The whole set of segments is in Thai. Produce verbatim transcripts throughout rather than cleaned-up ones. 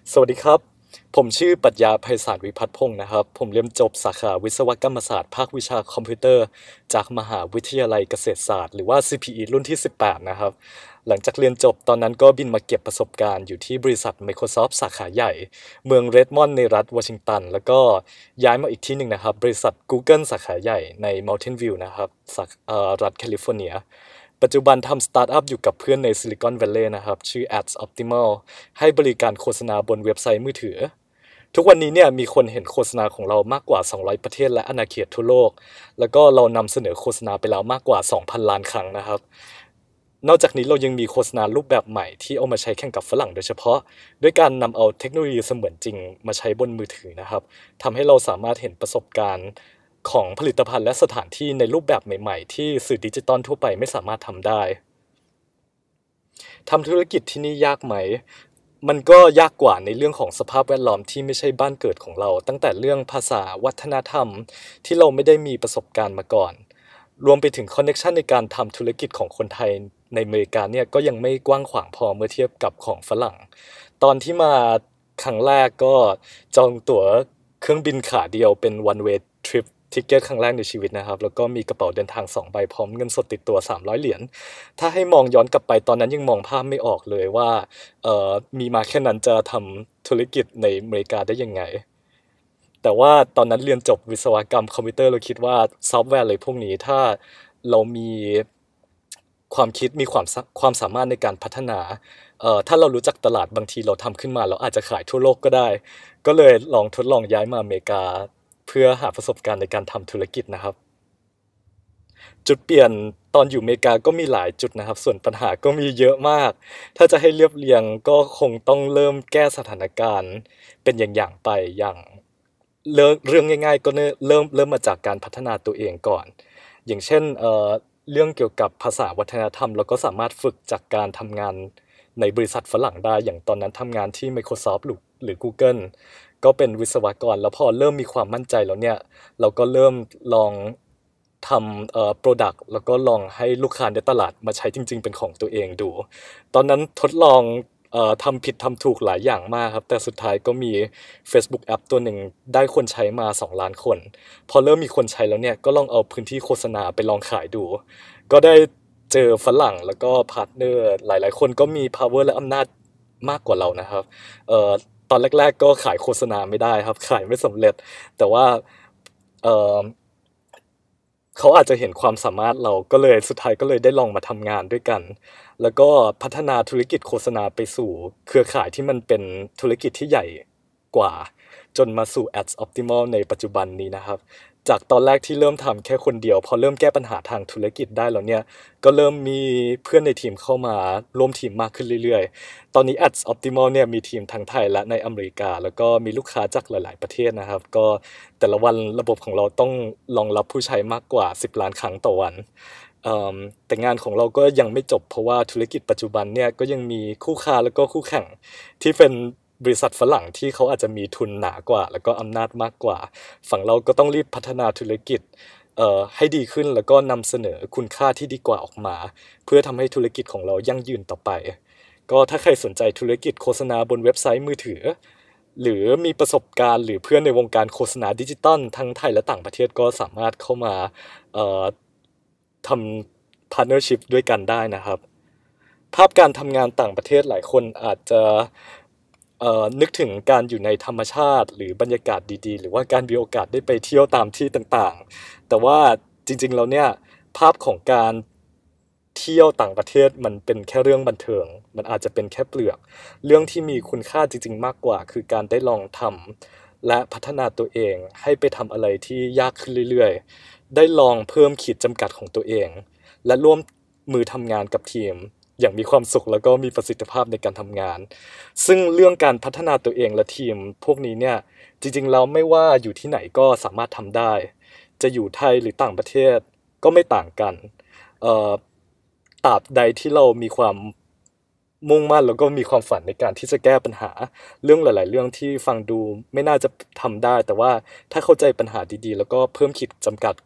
สวัสดีครับผมชื่อปรัชญาไพศาลวิพัฒน์พงศ์นะครับผมเรียนจบสาขาวิศวกรรมศาสตร์ภาควิชาคอมพิวเตอร์จากมหาวิทยาลัยเกษตรศาสตร์หรือว่า ซี พี อี รุ่นที่สิบแปดนะครับหลังจากเรียนจบตอนนั้นก็บินมาเก็บประสบการณ์อยู่ที่บริษัท Microsoft สาขาใหญ่เมืองเรดมอนด์ในรัฐวอชิงตันแล้วก็ย้ายมาอีกที่หนึ่งนะครับบริษัท Google สาขาใหญ่ใน Mountain View นะครับสาขเอ่อรัฐแคลิฟอร์เนีย ปัจจุบันทำสตาร์ทอัพอยู่กับเพื่อนในซิลิคอนวัลเลย์นะครับชื่อ Ads Optimal ให้บริการโฆษณาบนเว็บไซต์มือถือทุกวันนี้เนี่ยมีคนเห็นโฆษณาของเรามากกว่าสองร้อยประเทศและอาณาเขตทั่วโลกแล้วก็เรานำเสนอโฆษณาไปแล้วมากกว่า สองพัน ล้านครั้งนะครับนอกจากนี้เรายังมีโฆษณารูปแบบใหม่ที่เอามาใช้แข่งกับฝรั่งโดยเฉพาะด้วยการนำเอาเทคโนโลยีเสมือนจริงมาใช้บนมือถือนะครับทำให้เราสามารถเห็นประสบการณ์ของผลิตภัณฑ์และสถานที่ในรูปแบบใหม่ๆที่สื่อดิจิตอลทั่วไปไม่สามารถทำได้ ทำธุรกิจที่นี่ยากไหม มันก็ยากกว่าในเรื่องของสภาพแวดล้อมที่ไม่ใช่บ้านเกิดของเราตั้งแต่เรื่องภาษาวัฒนธรรมที่เราไม่ได้มีประสบการณ์มาก่อนรวมไปถึงคอนเน็ชันในการทำธุรกิจของคนไทยในอเมริกาเนี่ยก็ยังไม่กว้างขวางพอเมื่อเทียบกับของฝรั่งตอนที่มาครั้งแรกก็จองตั๋วเครื่องบินขาเดียวเป็น one way trip ทิเก็ตครั้งแรกในชีวิตนะครับแล้วก็มีกระเป๋าเดินทางสองใบพร้อมเงินสดติดตัวสามร้อยเหรียญถ้าให้มองย้อนกลับไปตอนนั้นยังมองภาพไม่ออกเลยว่าเอ่อมีมาแค่นั้นจะทำธุรกิจในอเมริกาได้ยังไงแต่ว่าตอนนั้นเรียนจบวิศวกรรมคอมพิวเตอร์เราคิดว่าซอฟต์แวร์อะไรพวกนี้ถ้าเรามีความคิดมีความสาความสามารถในการพัฒนาเอ่อถ้าเรารู้จักตลาดบางทีเราทำขึ้นมาเราอาจจะขายทั่วโลกก็ได้ก็เลยลองทดลองย้ายมาอเมริกาเพื่อหาประสบการณ์ในการทำธุรกิจนะครับ จุดเปลี่ยนตอนอยู่อเมริกาก็มีหลายจุดนะครับส่วนปัญหาก็มีเยอะมากถ้าจะให้เรียบเรียงก็คงต้องเริ่มแก้สถานการณ์เป็นอย่างๆไปอย่างเรื่องเรื่องง่ายๆก็เนเริ่มเริ่มมาจากการพัฒนาตัวเองก่อนอย่างเช่นเอ่อเรื่องเกี่ยวกับภาษาวัฒนธรรมเราก็สามารถฝึกจากการทำงานในบริษัทฝรั่งได้อย่างตอนนั้นทำงานที่ Microsoft หรือหรือ Google ก็เป็นวิศวกรแล้วพอเริ่มมีความมั่นใจแล้วเนี่ยเราก็เริ่มลอง ทำเอ่อ product แล้วก็ลองให้ลูกค้าในตลาดมาใช้จริงๆเป็นของตัวเองดู ตอนนั้นทดลองเอ่อทำผิดทำถูกหลายอย่างมากครับแต่สุดท้ายก็มีเฟซบุ๊กแอปตัวหนึ่งได้คนใช้มาสองล้านคนพอเริ่มมีคนใช้แล้วเนี่ยก็ลองเอาพื้นที่โฆษณาไปลองขายดูก็ได้เจอฝรั่งแล้วก็พาร์ตเนอร์หลายๆคนก็มี power และอำนาจมากกว่าเรานะครับเอ่อตอนแรกๆก็ขายโฆษณาไม่ได้ครับขายไม่สำเร็จแต่ว่าเอ่อ เขาอาจจะเห็นความสามารถเราก็เลยสุดท้ายก็เลยได้ลองมาทำงานด้วยกันแล้วก็พัฒนาธุรกิจโฆษณาไปสู่เครือข่ายที่มันเป็นธุรกิจที่ใหญ่กว่าจนมาสู่ Ads Optimal ในปัจจุบันนี้นะครับจากตอนแรกที่เริ่มทำแค่คนเดียวพอเริ่มแก้ปัญหาทางธุรกิจได้แล้วเนี่ยก็เริ่มมีเพื่อนในทีมเข้ามาร่วมทีมมากขึ้นเรื่อยๆตอนนี้ Ads Optimal เนี่ยมีทีมทั้งไทยและในอเมริกาแล้วก็มีลูกค้าจากหลายๆประเทศนะครับก็แต่ละวันระบบของเราต้องรองรับผู้ใช้มากกว่าสิบล้านครั้งต่อวันเอ่อแต่งานของเราก็ยังไม่จบเพราะว่าธุรกิจปัจจุบันเนี่ยก็ยังมีคู่ค้าแล้วก็คู่แข่งที่เป็นบริษัทฝรั่งที่เขาอาจจะมีทุนหนากว่าแล้วก็อำนาจมากกว่าฝั่งเราก็ต้องรีบพัฒนาธุรกิจเอ่อให้ดีขึ้นแล้วก็นำเสนอคุณค่าที่ดีกว่าออกมาเพื่อทำให้ธุรกิจของเรายั่งยืนต่อไปก็ถ้าใครสนใจธุรกิจโฆษณาบนเว็บไซต์มือถือหรือมีประสบการณ์หรือเพื่อนในวงการโฆษณาดิจิตอลทั้งไทยและต่างประเทศก็สามารถเข้ามาเอ่อทำ partnership ด้วยกันได้นะครับภาพการทำงานต่างประเทศหลายคนอาจจะ เอ่อนึกถึงการอยู่ในธรรมชาติหรือบรรยากาศดีๆหรือว่าการมีโอกาสได้ไปเที่ยวตามที่ต่างๆแต่ว่าจริงๆแล้วเนี่ยภาพของการเที่ยวต่างประเทศมันเป็นแค่เรื่องบันเทิงมันอาจจะเป็นแค่เปลือกเรื่องที่มีคุณค่าจริงๆมากกว่าคือการได้ลองทำและพัฒนาตัวเองให้ไปทำอะไรที่ยากขึ้นเรื่อยๆได้ลองเพิ่มขีดจำกัดของตัวเองและร่วมมือทำงานกับทีมอย่างมีความสุขแล้วก็มีประสิทธิภาพในการทำงาน ซึ่งเรื่องการพัฒนาตัวเองและทีมพวกนี้เนี่ยจริงๆแล้วไม่ว่าอยู่ที่ไหนก็สามารถทำได้จะอยู่ไทยหรือต่างประเทศก็ไม่ต่างกันเอ่อตราบใดที่เรามีความมุ่งมั่นแล้วก็มีความฝันในการที่จะแก้ปัญหาเรื่องหลายๆเรื่องที่ฟังดูไม่น่าจะทำได้แต่ว่าถ้าเข้าใจปัญหาดีๆแล้วก็เพิ่มขีดจำกัด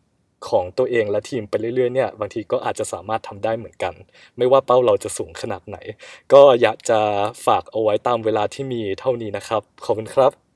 ของตัวเองและทีมไปเรื่อยๆเนี่ยบางทีก็อาจจะสามารถทำได้เหมือนกันไม่ว่าเป้าเราจะสูงขนาดไหนก็อยากจะฝากเอาไว้ตามเวลาที่มีเท่านี้นะครับขอบคุณครับ